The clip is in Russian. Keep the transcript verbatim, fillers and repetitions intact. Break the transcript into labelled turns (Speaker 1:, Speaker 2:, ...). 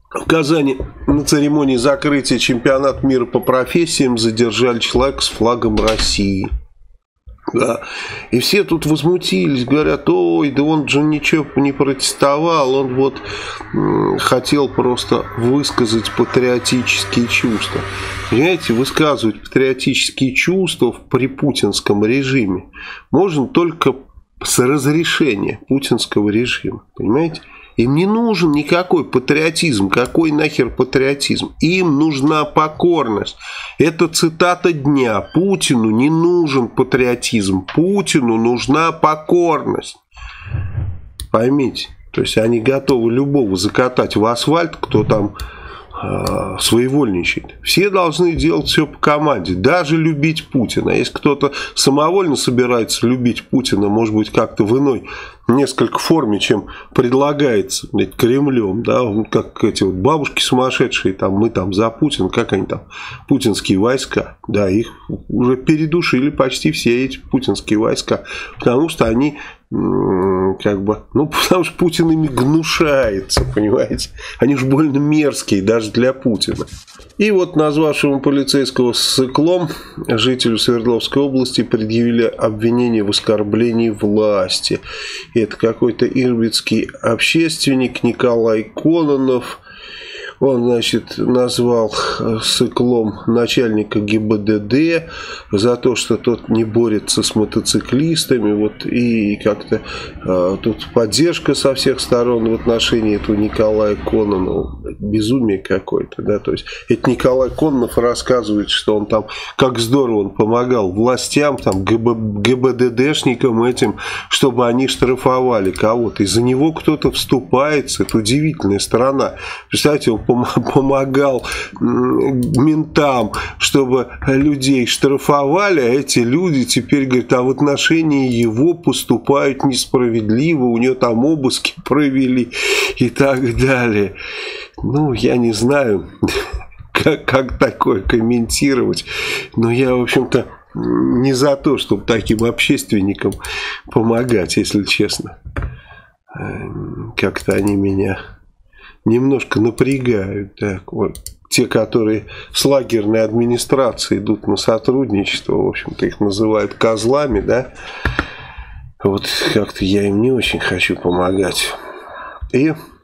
Speaker 1: В Казани на церемонии закрытия чемпионата мира по профессиям задержали человека с флагом России. Да. И все тут возмутились, говорят: ой, да он же ничего не протестовал, он вот м, хотел просто высказать патриотические чувства. Понимаете, высказывать патриотические чувства при путинском режиме можно только с разрешения путинского режима, понимаете? Им не нужен никакой патриотизм. Какой нахер патриотизм? Им нужна покорность. Это цитата дня. Путину не нужен патриотизм. Путину нужна покорность. Поймите. То есть они готовы любого закатать в асфальт, кто там э, своевольничает. Все должны делать все по команде. Даже любить Путина. Если кто-то самовольно собирается любить Путина, может быть, как-то в иной несколько форме, чем предлагается, блядь, Кремлем, да, как эти вот бабушки сумасшедшие, там, мы там за Путин, как они там, путинские войска, да, их уже передушили почти все эти путинские войска, потому что они, как бы, ну, потому что Путин ими гнушается, понимаете, они уж больно мерзкие даже для Путина. И вот назвавшему полицейского ссыклом жителю Свердловской области предъявили обвинение в оскорблении власти. Это какой-то ирбитский общественник Николай Кононов. Он, значит, назвал ссыклом начальника ГИБДД за то, что тот не борется с мотоциклистами. Вот, и как-то э, тут поддержка со всех сторон в отношении этого Николая Кононова. Безумие какое-то, да. То есть это Николай Кононов рассказывает, что он там, как здорово он помогал властям, там, ГИБДДшникам этим, чтобы они штрафовали кого-то. И за него кто-то вступается. Это удивительная сторона. Представляете, он помогал ментам, чтобы людей штрафовали, а эти люди теперь, говорят, а в отношении его поступают несправедливо, у него там обыски провели и так далее. Ну, я не знаю, как, как такое комментировать, но я, в общем-то, не за то, чтобы таким общественникам помогать, если честно. Как-то они меня немножко напрягают, так, вот. Те, которые с лагерной администрацией идут на сотрудничество, в общем-то, их называют козлами, да, вот как-то я им не очень хочу помогать. И